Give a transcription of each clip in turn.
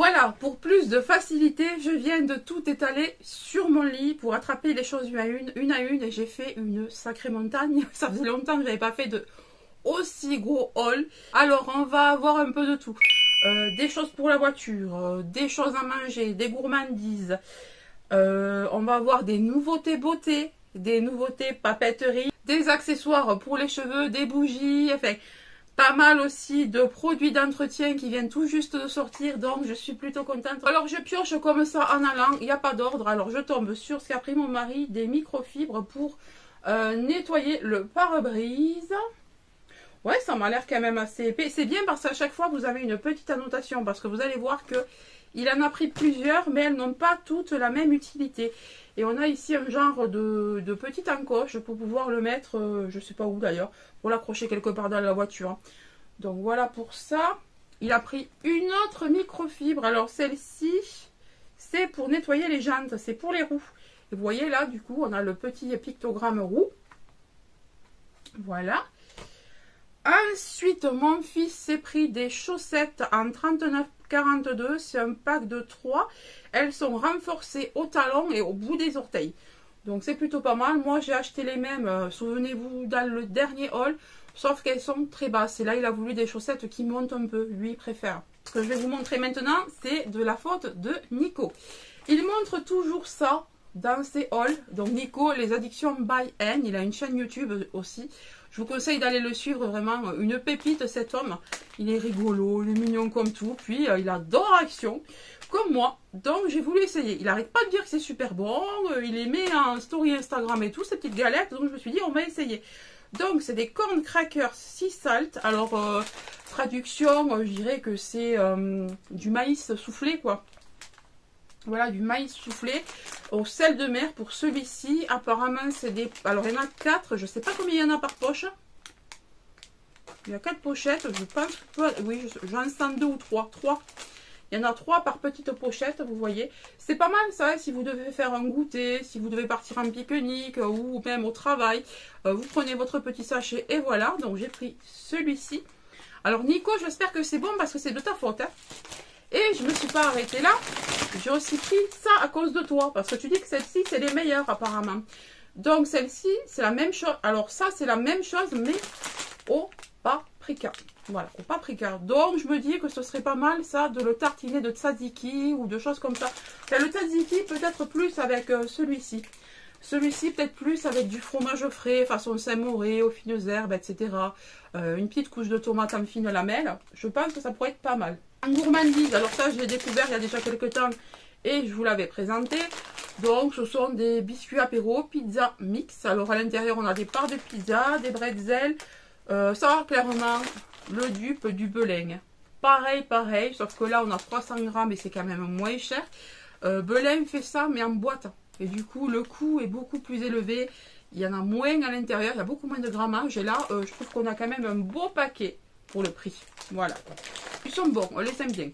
Voilà, pour plus de facilité, je viens de tout étaler sur mon lit pour attraper les choses une à une, et j'ai fait une sacrée montagne. Ça faisait longtemps que je n'avais pas fait de aussi gros haul. Alors, on va avoir un peu de tout. Des choses pour la voiture, des choses à manger, des gourmandises. On va avoir des nouveautés beauté, des nouveautés papeterie, des accessoires pour les cheveux, des bougies, enfin... Pas mal aussi de produits d'entretien qui viennent tout juste de sortir, donc je suis plutôt contente. Alors je pioche comme ça en allant, il n'y a pas d'ordre. Alors je tombe sur ce qu'a pris mon mari, des microfibres pour nettoyer le pare-brise. Ouais, ça m'a l'air quand même assez épais. C'est bien parce qu'à chaque fois vous avez une petite annotation, parce que vous allez voir que il en a pris plusieurs, mais elles n'ont pas toutes la même utilité. Et on a ici un genre de petite encoche pour pouvoir le mettre, je sais pas où d'ailleurs, pour l'accrocher quelque part dans la voiture. Donc voilà pour ça. Il a pris une autre microfibre. Alors celle-ci, c'est pour nettoyer les jantes, c'est pour les roues. Et vous voyez là, du coup, on a le petit pictogramme roue. Voilà. Ensuite, mon fils s'est pris des chaussettes en 39,42. C'est un pack de 3. Elles sont renforcées au talon et au bout des orteils. Donc c'est plutôt pas mal. Moi, j'ai acheté les mêmes, souvenez-vous, dans le dernier haul. Sauf qu'elles sont très basses. Et là, il a voulu des chaussettes qui montent un peu. Lui, il préfère. Ce que je vais vous montrer maintenant, c'est de la faute de Nico. Il montre toujours ça dans ses hauls. Donc Nico, les addictions by N. Il a une chaîne YouTube aussi. Je vous conseille d'aller le suivre, vraiment une pépite cet homme. Il est rigolo, il est mignon comme tout. Puis il adore Action, comme moi. Donc j'ai voulu essayer. Il n'arrête pas de dire que c'est super bon. Il les met en story Instagram et tout, ces petites galettes. Donc je me suis dit, on va essayer. Donc c'est des corn crackers sea salt. Alors traduction, je dirais que c'est du maïs soufflé quoi. Voilà, du maïs soufflé au sel de mer pour celui-ci. Apparemment, c'est des... Alors, il y en a 4. Je ne sais pas combien il y en a par poche. Il y a 4 pochettes. Je pense que... Oui, j'en sens 2 ou 3. 3. Il y en a 3 par petite pochette, vous voyez. C'est pas mal, ça, hein, si vous devez faire un goûter, si vous devez partir en pique-nique ou même au travail. Vous prenez votre petit sachet et voilà. Donc, j'ai pris celui-ci. Alors, Nico, j'espère que c'est bon parce que c'est de ta faute, hein. Et je ne me suis pas arrêtée là. J'ai aussi pris ça à cause de toi. Parce que tu dis que celle-ci, c'est les meilleures apparemment. Donc celle-ci, c'est la même chose. Alors ça, c'est la même chose, mais au paprika. Voilà, au paprika. Donc je me dis que ce serait pas mal ça, de le tartiner de tzatziki ou de choses comme ça. Enfin, le tzatziki peut-être plus avec celui-ci. Celui-ci peut-être plus avec du fromage frais, façon Saint-Mauré, aux fines herbes, etc. Une petite couche de tomate en fines lamelles. Je pense que ça pourrait être pas mal. En gourmandise, alors ça je l'ai découvert il y a déjà quelques temps et je vous l'avais présenté. Donc ce sont des biscuits apéro, pizza mix. Alors à l'intérieur on a des parts de pizza, des bretzels. Ça clairement le dupe du Belin. Pareil, sauf que là on a 300 grammes et c'est quand même moins cher. Belin fait ça mais en boîte. Et du coup le coût est beaucoup plus élevé. Il y en a moins à l'intérieur, il y a beaucoup moins de grammage. Et là je trouve qu'on a quand même un beau paquet pour le prix. Voilà. Ils sont bons, on les aime bien.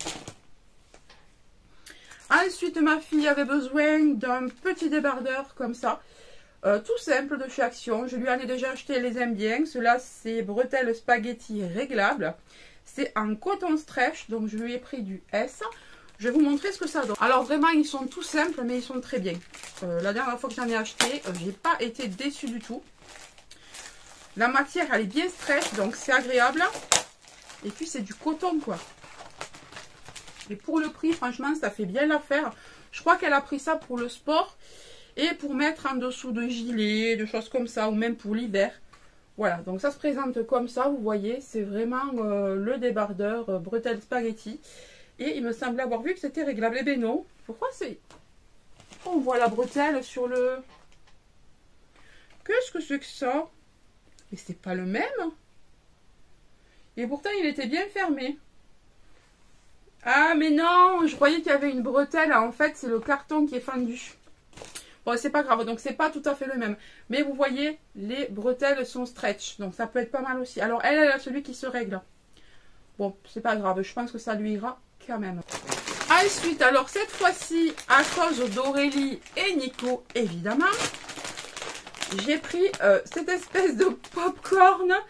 Ensuite, ma fille avait besoin d'un petit débardeur comme ça. Tout simple de chez Action. Je lui en ai déjà acheté, elle les aime bien. Cela, c'est bretelles spaghetti réglables. C'est en coton stretch, donc je lui ai pris du S. Je vais vous montrer ce que ça donne. Alors vraiment, ils sont tout simples, mais ils sont très bien. La dernière fois que j'en ai acheté, j'ai pas été déçue du tout. La matière, elle est bien stretch, donc c'est agréable. Et puis, c'est du coton, quoi. Et pour le prix, franchement, ça fait bien l'affaire. Je crois qu'elle a pris ça pour le sport et pour mettre en dessous de gilets, de choses comme ça, ou même pour l'hiver. Voilà, donc ça se présente comme ça, vous voyez. C'est vraiment le débardeur bretelles spaghetti. Et il me semblait avoir vu que c'était réglable. Eh bien non. Pourquoi c'est... On voit la bretelle sur le... Qu'est-ce que c'est que ça? Et c'est pas le même. Et pourtant, il était bien fermé. Ah, mais non, je croyais qu'il y avait une bretelle. En fait, c'est le carton qui est fendu. Bon, c'est pas grave, donc c'est pas tout à fait le même. Mais vous voyez, les bretelles sont stretch. Donc ça peut être pas mal aussi. Alors, elle a celui qui se règle. Bon, c'est pas grave, je pense que ça lui ira quand même. Ensuite, alors cette fois-ci, à cause d'Aurélie et Nico, évidemment, j'ai pris cette espèce de popcorn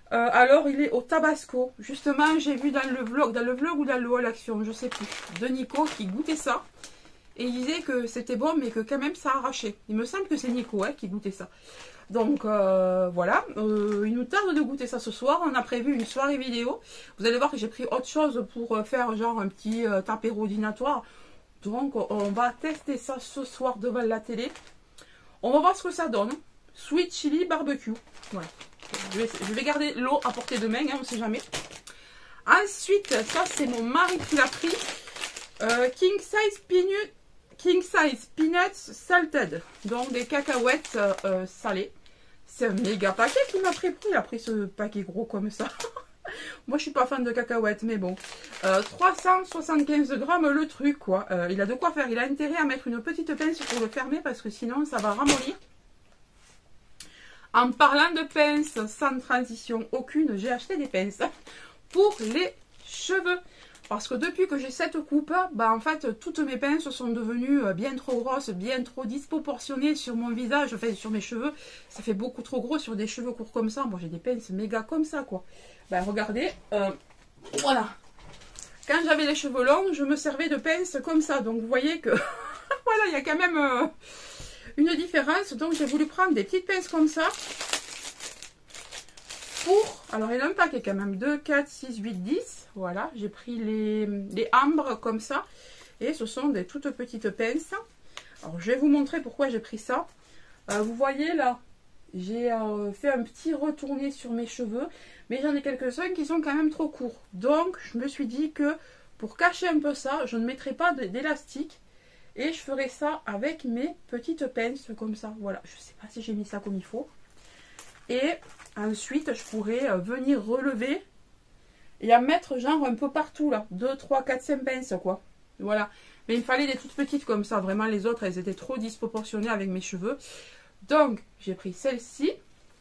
Alors il est au Tabasco. Justement j'ai vu dans le vlog ou dans le haul action, je sais plus, de Nico qui goûtait ça. Et il disait que c'était bon mais que quand même ça arrachait. Il me semble que c'est Nico qui goûtait ça. Donc voilà, il nous tarde de goûter ça ce soir. On a prévu une soirée vidéo. Vous allez voir que j'ai pris autre chose pour faire genre un petit apéro dînatoire. Donc on va tester ça ce soir devant la télé. On va voir ce que ça donne. Sweet chili barbecue. Voilà. Je vais garder l'eau à portée de main, on ne sait jamais. Ensuite, ça c'est mon mari qui l'a pris. King size peanuts salted. Donc des cacahuètes salées. C'est un méga paquet qu'il m'a pris. Il a pris ce paquet gros comme ça. Moi je suis pas fan de cacahuètes, mais bon. 375 grammes le truc quoi. Il a de quoi faire. Il a intérêt à mettre une petite pince pour le fermer parce que sinon ça va ramollir. En parlant de pinces, sans transition aucune, j'ai acheté des pinces pour les cheveux. Parce que depuis que j'ai cette coupe, bah en fait, toutes mes pinces sont devenues bien trop grosses, bien trop disproportionnées sur mon visage, enfin sur mes cheveux. Ça fait beaucoup trop gros sur des cheveux courts comme ça. Moi, j'ai des pinces méga comme ça, quoi. Bah regardez, voilà. Quand j'avais les cheveux longs, je me servais de pinces comme ça. Donc vous voyez que, voilà, il y a quand même une différence. Donc j'ai voulu prendre des petites pinces comme ça. Alors il y en a un paquet quand même, 2, 4, 6, 8, 10, voilà, j'ai pris les ambres comme ça, et ce sont des toutes petites pinces. Alors je vais vous montrer pourquoi j'ai pris ça. Vous voyez là, j'ai fait un petit retourné sur mes cheveux, mais j'en ai quelques-uns qui sont quand même trop courts. Donc je me suis dit que pour cacher un peu ça, je ne mettrai pas d'élastique, et je ferai ça avec mes petites pinces comme ça, voilà. Je ne sais pas si j'ai mis ça comme il faut. Et ensuite, je pourrais venir relever et en mettre genre un peu partout là. 2, 3, 4, 5 pinces quoi. Voilà. Mais il me fallait des toutes petites comme ça. Vraiment, les autres, elles étaient trop disproportionnées avec mes cheveux. Donc, j'ai pris celle-ci.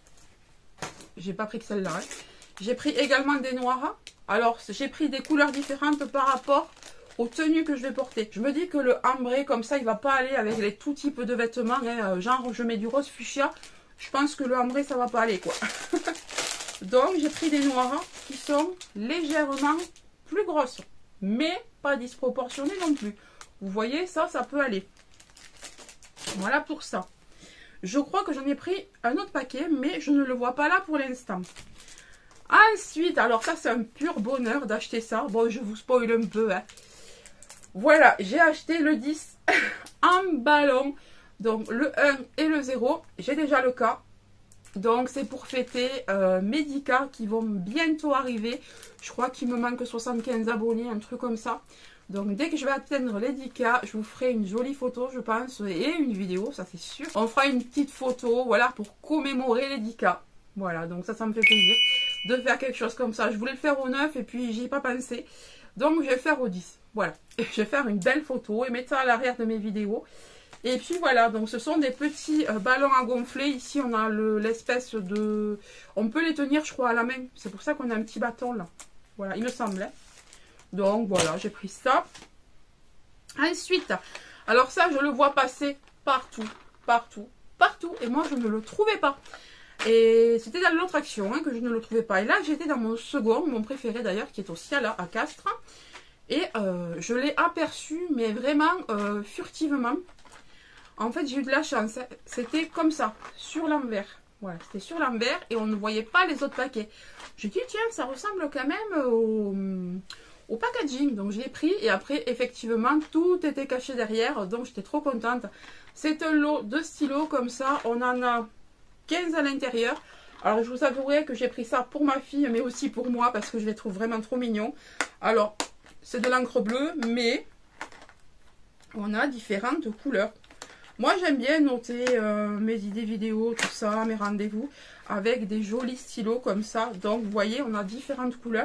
J'ai pas pris que celle-là. Hein. J'ai pris également des noirs. Alors, j'ai pris des couleurs différentes par rapport aux tenues que je vais porter. Je me dis que le ambré comme ça, il va pas aller avec les tout types de vêtements. Hein. Genre, je mets du rose fuchsia. Je pense que le ambré, ça va pas aller, quoi. Donc, j'ai pris des noirs qui sont légèrement plus grosses. Mais pas disproportionnées non plus. Vous voyez, ça peut aller. Voilà pour ça. Je crois que j'en ai pris un autre paquet, mais je ne le vois pas là pour l'instant. Ensuite, alors ça, c'est un pur bonheur d'acheter ça. Bon, je vous spoil un peu, hein. Voilà, j'ai acheté le 10 en ballon. Donc le 1 et le 0, j'ai déjà le cas. Donc c'est pour fêter mes 10K qui vont bientôt arriver. Je crois qu'il me manque 75 abonnés, un truc comme ça. Donc dès que je vais atteindre les 10K, je vous ferai une jolie photo, je pense, et une vidéo, ça c'est sûr. On fera une petite photo, voilà, pour commémorer les 10K. Voilà, donc ça me fait plaisir de faire quelque chose comme ça. Je voulais le faire au 9 et puis j'y ai pas pensé. Donc je vais le faire au 10. Voilà, je vais faire une belle photo et mettre ça à l'arrière de mes vidéos. Et puis voilà, donc ce sont des petits ballons à gonfler. Ici, on a l'espèce de... On peut les tenir, je crois, à la main. C'est pour ça qu'on a un petit bâton, là. Voilà, il me semble. Hein. Donc, voilà, j'ai pris ça. Ensuite, alors ça, je le vois passer partout, partout, partout. Et moi, je ne le trouvais pas. Et c'était dans l'autre action hein, que je ne le trouvais pas. Et là, j'étais dans mon second, mon préféré d'ailleurs, qui est aussi à Castres. Et je l'ai aperçu, mais vraiment furtivement. En fait, j'ai eu de la chance. C'était comme ça, sur l'envers. Voilà, c'était sur l'envers et on ne voyait pas les autres paquets. J'ai dit, tiens, ça ressemble quand même au packaging. Donc, je l'ai pris et après, effectivement, tout était caché derrière. Donc, j'étais trop contente. C'est un lot de stylos comme ça. On en a 15 à l'intérieur. Alors, je vous avouerai que j'ai pris ça pour ma fille, mais aussi pour moi parce que je les trouve vraiment trop mignons. Alors, c'est de l'encre bleue, mais on a différentes couleurs. Moi, j'aime bien noter mes idées vidéo, tout ça, mes rendez-vous, avec des jolis stylos comme ça. Donc, vous voyez, on a différentes couleurs.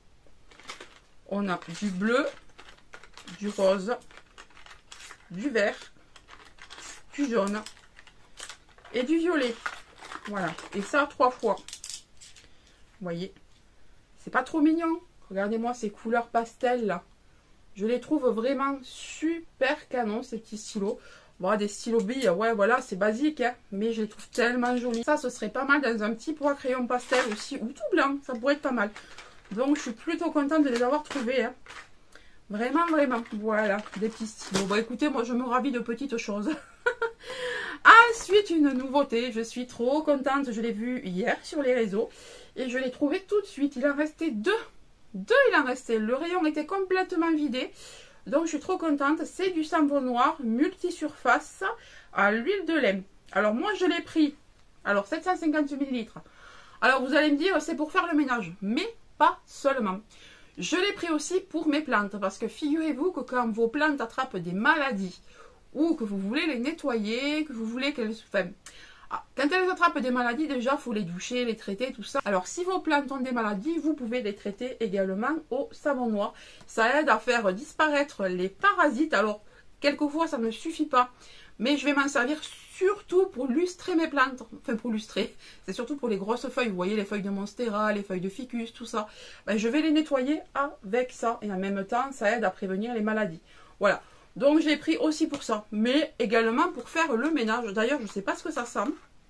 On a du bleu, du rose, du vert, du jaune et du violet. Voilà, et ça 3 fois. Vous voyez, c'est pas trop mignon. Regardez-moi ces couleurs pastel là. Je les trouve vraiment super canon, ces petits stylos. Bon, des stylos billes, ouais, voilà, c'est basique, hein, mais je les trouve tellement jolis. Ça, ce serait pas mal dans un petit pot à crayon pastel aussi, ou tout blanc, ça pourrait être pas mal. Donc, je suis plutôt contente de les avoir trouvés, hein. Vraiment, vraiment. Voilà, des petits stylos. Bon, écoutez, moi, je me ravis de petites choses. Ensuite, une nouveauté. Je suis trop contente. Je l'ai vu hier sur les réseaux. Et je l'ai trouvé tout de suite. Il en restait deux. Deux, il en restait. Le rayon était complètement vidé. Donc, je suis trop contente. C'est du savon noir multi-surface à l'huile de lin. Alors, moi, je l'ai pris. Alors, 750 ml. Alors, vous allez me dire, c'est pour faire le ménage. Mais pas seulement. Je l'ai pris aussi pour mes plantes. Parce que figurez-vous que quand vos plantes attrapent des maladies, ou que vous voulez les nettoyer, que vous voulez qu'elles... Enfin, quand elles attrapent des maladies, déjà, il faut les doucher, les traiter, tout ça. Alors, si vos plantes ont des maladies, vous pouvez les traiter également au savon noir. Ça aide à faire disparaître les parasites. Alors, quelquefois, ça ne suffit pas. Mais je vais m'en servir surtout pour lustrer mes plantes. Enfin, pour lustrer. C'est surtout pour les grosses feuilles. Vous voyez, les feuilles de monstera, les feuilles de ficus, tout ça. Ben, je vais les nettoyer avec ça. Et en même temps, ça aide à prévenir les maladies. Voilà. Donc, je l'ai pris aussi pour ça. Mais également pour faire le ménage. D'ailleurs, je ne sais pas ce que ça sent.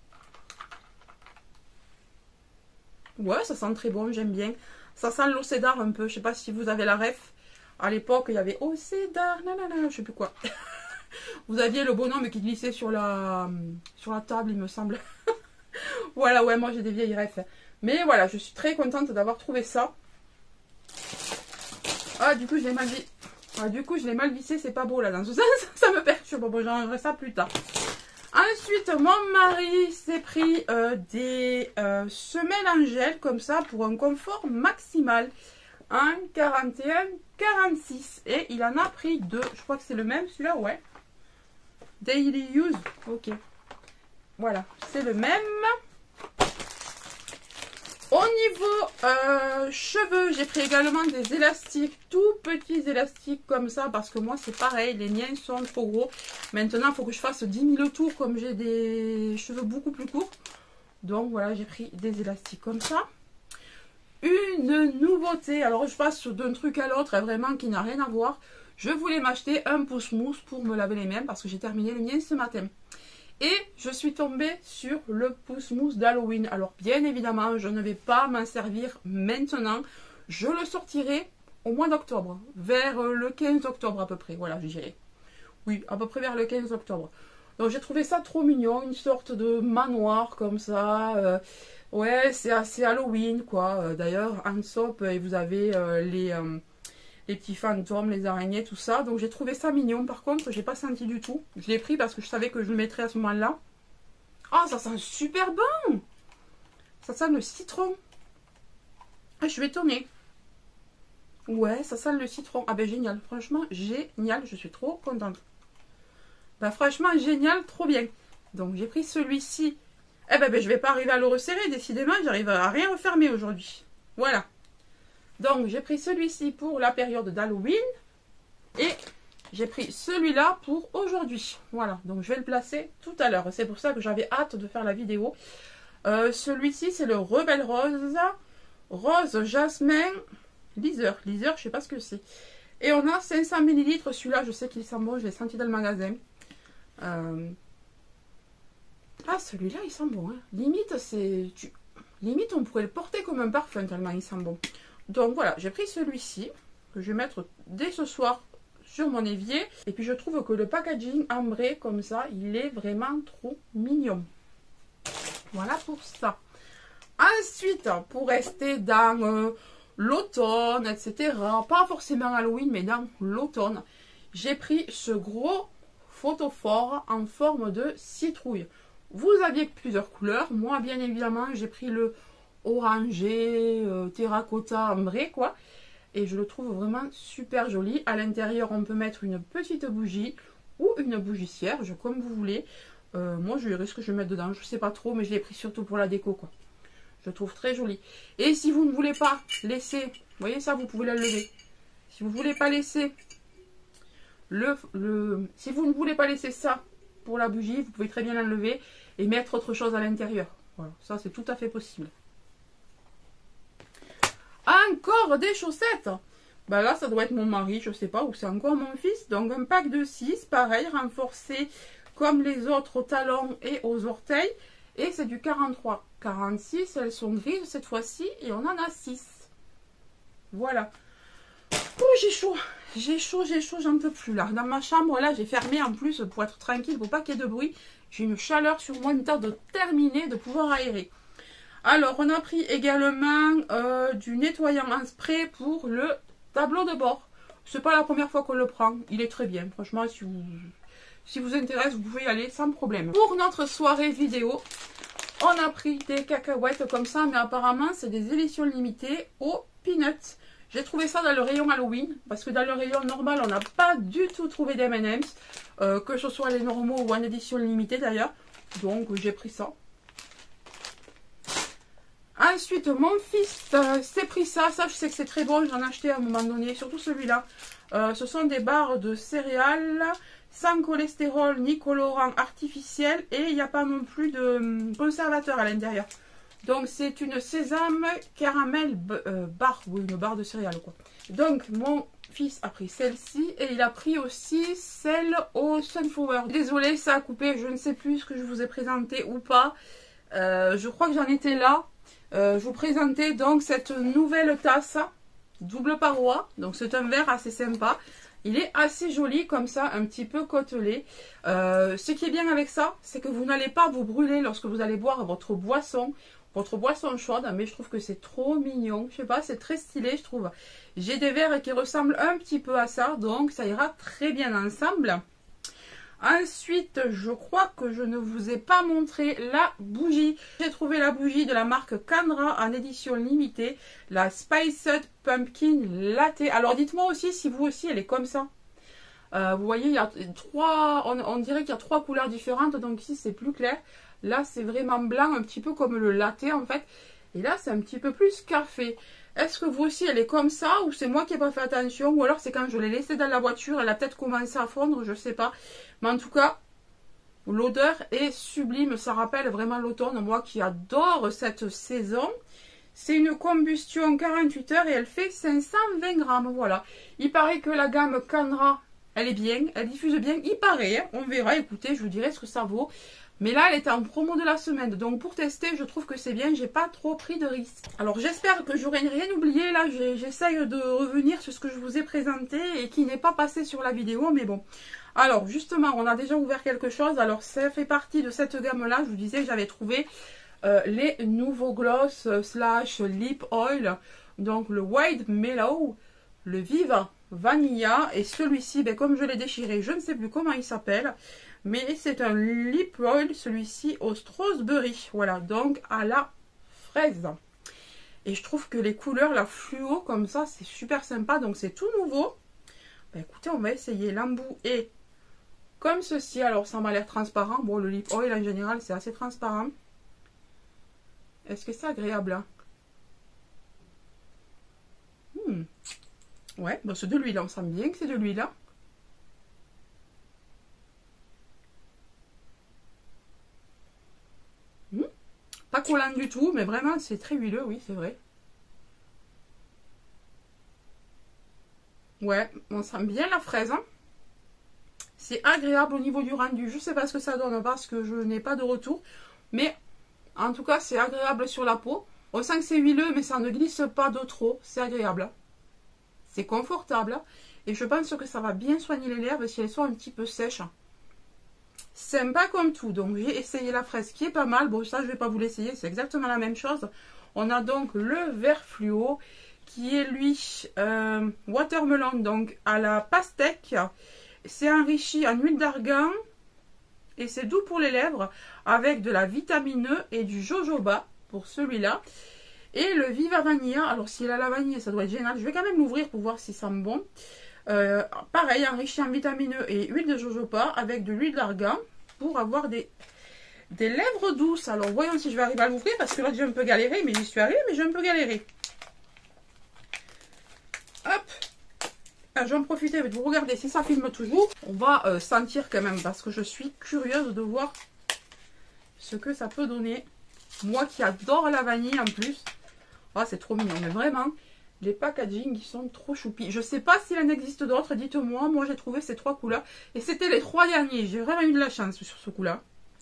Ouais, ça sent très bon, j'aime bien. Ça sent l'eau cédar un peu. Je ne sais pas si vous avez la ref. À l'époque, il y avait eau cédar, nanana, je ne sais plus quoi. Vous aviez le bonhomme qui glissait sur la table, il me semble. Voilà, ouais, moi j'ai des vieilles refs. Mais voilà, je suis très contente d'avoir trouvé ça. Ah, du coup, je l'ai mal vissé. Ah, du coup, je l'ai mal vissé, c'est pas beau là, dans ce sens. Ça me perturbe. Bon, j'enlèverai ça plus tard. Ensuite, mon mari s'est pris des semelles en gel comme ça pour un confort maximal. Un 41-46. Et il en a pris deux. Je crois que c'est le même, celui-là, ouais. Daily use. Ok. Voilà, c'est le même. Au niveau cheveux, j'ai pris également des élastiques, tout petits élastiques comme ça, parce que moi c'est pareil, les miens sont trop gros. Maintenant, il faut que je fasse 10 000 tours comme j'ai des cheveux beaucoup plus courts. Donc voilà, j'ai pris des élastiques comme ça. Une nouveauté, alors je passe d'un truc à l'autre, vraiment qui n'a rien à voir. Je voulais m'acheter un pouce-mousse pour me laver les mains, parce que j'ai terminé le mien ce matin. Et je suis tombée sur le pouce-mousse d'Halloween. Alors bien évidemment, je ne vais pas m'en servir maintenant. Je le sortirai au mois d'octobre. Vers le 15 octobre à peu près. Voilà, je dirais. Oui, à peu près vers le 15 octobre. Donc j'ai trouvé ça trop mignon. Une sorte de manoir comme ça. Ouais, c'est assez Halloween quoi. D'ailleurs, en soap, vous avez les petits fantômes, les araignées, tout ça. Donc j'ai trouvé ça mignon. Par contre, j'ai pas senti du tout. Je l'ai pris parce que je savais que je le mettrais à ce moment-là. Ah, ça sent super bon. Ça sent le citron. Ah, je vais tourner. Ouais, ça sent le citron. Ah ben génial. Franchement, génial. Je suis trop contente. Ben franchement, génial. Trop bien. Donc j'ai pris celui-ci. Eh ben, je vais pas arriver à le resserrer. Décidément, j'arrive à rien refermer aujourd'hui. Voilà. Donc, j'ai pris celui-ci pour la période d'Halloween. Et j'ai pris celui-là pour aujourd'hui. Voilà, donc je vais le placer tout à l'heure. C'est pour ça que j'avais hâte de faire la vidéo. Celui-ci, c'est le Rebelle Rose. Rose, jasmin, liseur. Liseur, je sais pas ce que c'est. Et on a 500 ml. Celui-là, je sais qu'il sent bon. Je l'ai senti dans le magasin. Ah, celui-là, il sent bon. Hein. Limite, on pourrait le porter comme un parfum tellement il sent bon. Donc voilà, j'ai pris celui-ci, que je vais mettre dès ce soir sur mon évier. Et puis je trouve que le packaging ambré comme ça, il est vraiment trop mignon. Voilà pour ça. Ensuite, pour rester dans l'automne, etc., pas forcément Halloween, mais dans l'automne, j'ai pris ce gros photophore en forme de citrouille. Vous aviez plusieurs couleurs. Moi, bien évidemment, j'ai pris le orangé, terracotta, ambré, quoi. Et je le trouve vraiment super joli. À l'intérieur, on peut mettre une petite bougie ou une bougie cierge, comme vous voulez. Moi, je verrai ce que je vais mettre dedans. Je sais pas trop, mais je l'ai pris surtout pour la déco, quoi. Je le trouve très joli. Et si vous ne voulez pas laisser... Vous voyez ça, vous pouvez l'enlever. Si vous ne voulez pas laisser si vous ne voulez pas laisser ça pour la bougie, vous pouvez très bien l'enlever et mettre autre chose à l'intérieur. Voilà, ça c'est tout à fait possible. Encore des chaussettes. Ben là, ça doit être mon mari, je sais pas, ou c'est encore mon fils. Donc un pack de 6, pareil, renforcé comme les autres au talon et aux orteils. Et c'est du 43. 46, elles sont grises cette fois-ci et on en a 6. Voilà. Oh, j'ai chaud. J'ai chaud, j'en peux plus là. Dans ma chambre, là, j'ai fermé en plus pour être tranquille, pour pas qu'il y ait de bruit. J'ai une chaleur sur moi, une tarte de terminer, de pouvoir aérer. Alors, on a pris également du nettoyant en spray pour le tableau de bord. C'est pas la première fois qu'on le prend. Il est très bien. Franchement, si vous intéresse, vous pouvez y aller sans problème. Pour notre soirée vidéo, on a pris des cacahuètes comme ça, mais apparemment, c'est des éditions limitées aux peanuts. J'ai trouvé ça dans le rayon Halloween, parce que dans le rayon normal, on n'a pas du tout trouvé des M&M's, que ce soit les normaux ou en édition limitée d'ailleurs. Donc, j'ai pris ça. Ensuite, mon fils s'est pris ça. Ça, je sais que c'est très bon. J'en ai acheté à un moment donné, surtout celui-là. Ce sont des barres de céréales sans cholestérol ni colorant artificiel. Et il n'y a pas non plus de conservateur à l'intérieur. Donc, c'est une sésame caramel barre. Oui, une barre de céréales, quoi. Donc, mon fils a pris celle-ci. Et il a pris aussi celle au sunflower. Désolée, ça a coupé. Je ne sais plus ce que je vous ai présenté ou pas. Je crois que j'en étais là. Je vous présentais donc cette nouvelle tasse double paroi. Donc c'est un verre assez sympa. Il est assez joli comme ça, un petit peu côtelé. Ce qui est bien avec ça, c'est que vous n'allez pas vous brûler lorsque vous allez boire votre boisson chaude. Mais je trouve que c'est trop mignon. Je sais pas, c'est très stylé, je trouve. J'ai des verres qui ressemblent un petit peu à ça, donc ça ira très bien ensemble. Ensuite, je crois que je ne vous ai pas montré la bougie. J'ai trouvé la bougie de la marque Canra en édition limitée, la Spiced Pumpkin Latte. Alors dites-moi aussi si vous aussi elle est comme ça. Vous voyez, il y a trois, on dirait qu'il y a 3 couleurs différentes, donc ici c'est plus clair. Là c'est vraiment blanc, un petit peu comme le latte en fait. Et là c'est un petit peu plus café. Est-ce que vous aussi elle est comme ça ou c'est moi qui n'ai pas fait attention ou alors c'est quand je l'ai laissée dans la voiture, elle a peut-être commencé à fondre, je sais pas. Mais en tout cas, l'odeur est sublime, ça rappelle vraiment l'automne, moi qui adore cette saison. C'est une combustion 48 heures et elle fait 520 grammes, voilà. Il paraît que la gamme Canra, elle est bien, elle diffuse bien, il paraît, hein. On verra, écoutez, je vous dirai ce que ça vaut. Mais là, elle était en promo de la semaine. Donc, pour tester, je trouve que c'est bien. J'ai pas trop pris de risques. Alors, j'espère que j'aurai rien oublié. Là, j'essaye de revenir sur ce que je vous ai présenté et qui n'est pas passé sur la vidéo. Mais bon. Alors, justement, on a déjà ouvert quelque chose. Alors, ça fait partie de cette gamme-là. Je vous disais que j'avais trouvé les nouveaux gloss slash lip oil. Donc, le White Mellow, le Viva Vanilla. Et celui-ci, ben, comme je l'ai déchiré, je ne sais plus comment il s'appelle. Mais c'est un lip oil, celui-ci au strawberry. Voilà, donc à la fraise. Et je trouve que les couleurs, la fluo comme ça, c'est super sympa. Donc c'est tout nouveau. Ben, écoutez, on va essayer. L'embout est comme ceci. Alors ça m'a l'air transparent. Bon, le lip oil en général, c'est assez transparent. Est-ce que c'est agréable hein? Ouais, bon, c'est de l'huile. On sent bien que c'est de l'huile. Hein. Pas collant du tout, mais vraiment c'est très huileux, oui c'est vrai. Ouais, on sent bien la fraise. Hein. C'est agréable au niveau du rendu. Je sais pas ce que ça donne parce que je n'ai pas de retour. Mais en tout cas c'est agréable sur la peau. On sent que c'est huileux mais ça ne glisse pas de trop. C'est agréable. C'est confortable. Et je pense que ça va bien soigner les lèvres si elles sont un petit peu sèches. Sympa comme tout. Donc j'ai essayé la fraise qui est pas mal. Bon ça je vais pas vous l'essayer. C'est exactement la même chose. On a donc le vert fluo qui est lui watermelon donc à la pastèque. C'est enrichi en huile d'argan. Et c'est doux pour les lèvres avec de la vitamine E et du jojoba pour celui-là. Et le Viva Vanilla. Alors s'il a la vanille ça doit être génial. Je vais quand même l'ouvrir pour voir si ça me bon. Pareil, enrichi en vitamine E et huile de jojoba avec de l'huile d'argan pour avoir des lèvres douces. Alors voyons si je vais arriver à l'ouvrir parce que là j'ai un peu galéré, mais j'y suis arrivée, mais j'ai un peu galéré. Hop, je vais en profiter de vous regarder si ça filme toujours. On va sentir quand même parce que je suis curieuse de voir ce que ça peut donner. Moi qui adore la vanille en plus. Oh, c'est trop mignon, mais vraiment. Les packaging, ils sont trop choupis. Je sais pas s'il en existe d'autres, dites-moi. Moi, j'ai trouvé ces 3 couleurs. Et c'était les 3 derniers. J'ai vraiment eu de la chance sur ce coup-là.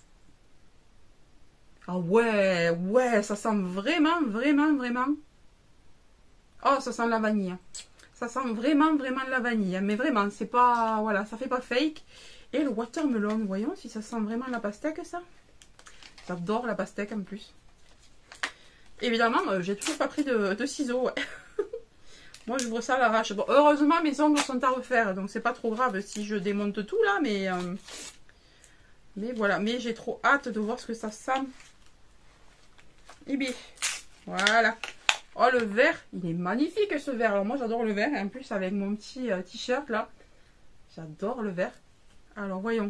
Ah ouais, ouais, ça sent vraiment, vraiment, vraiment. Oh, ça sent la vanille. Ça sent vraiment, vraiment la vanille. Mais vraiment, c'est pas... Voilà, ça fait pas fake. Et le watermelon, voyons si ça sent vraiment la pastèque, ça. J'adore la pastèque en plus. Évidemment, j'ai toujours pas pris de ciseaux, ouais. Moi, j'ouvre ça à l'arrache. Bon, heureusement, mes ongles sont à refaire, donc c'est pas trop grave si je démonte tout là, mais voilà. Mais j'ai trop hâte de voir ce que ça sent. Et bien, voilà. Oh, le vert, il est magnifique ce vert. Alors moi, j'adore le vert, et en plus avec mon petit t-shirt là, j'adore le vert. Alors voyons.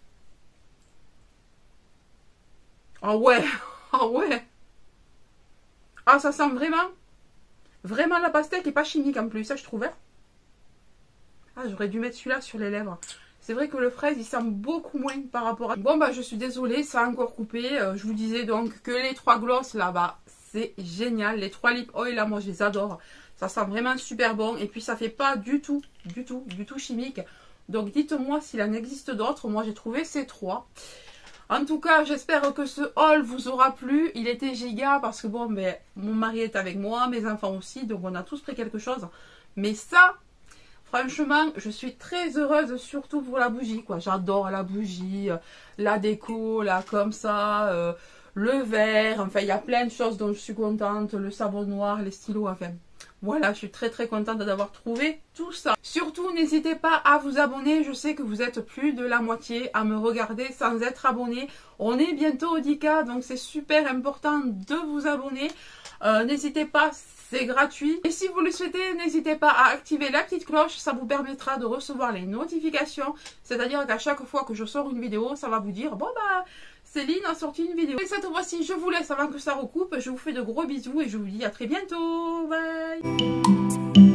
Ah ouais, ah ouais. Ah, ça sent vraiment. Vraiment la pastèque et pas chimique en plus, ça je trouvais. Ah, j'aurais dû mettre celui-là sur les lèvres. C'est vrai que le fraise, il sent beaucoup moins par rapport à... Bon, bah, je suis désolée, ça a encore coupé. Je vous disais donc que les 3 gloss là-bas, c'est génial. Les 3 lip oil, là, moi, je les adore. Ça sent vraiment super bon. Et puis, ça fait pas du tout chimique. Donc, dites-moi s'il en existe d'autres. Moi, j'ai trouvé ces 3. En tout cas, j'espère que ce haul vous aura plu. Il était giga parce que bon, ben, mon mari est avec moi, mes enfants aussi, donc on a tous pris quelque chose. Mais ça, franchement, je suis très heureuse, surtout pour la bougie, quoi. J'adore la bougie, la déco, là, comme ça, le verre. Enfin, il y a plein de choses dont je suis contente. Le savon noir, les stylos, enfin... Voilà, je suis très très contente d'avoir trouvé tout ça. Surtout, n'hésitez pas à vous abonner. Je sais que vous êtes plus de la moitié à me regarder sans être abonné. On est bientôt au 10K, donc c'est super important de vous abonner. N'hésitez pas, c'est gratuit. Et si vous le souhaitez, n'hésitez pas à activer la petite cloche. Ça vous permettra de recevoir les notifications. C'est-à-dire qu'à chaque fois que je sors une vidéo, ça va vous dire, bon bah... Céline a sorti une vidéo. Et cette fois-ci, je vous laisse avant que ça recoupe. Je vous fais de gros bisous et je vous dis à très bientôt. Bye!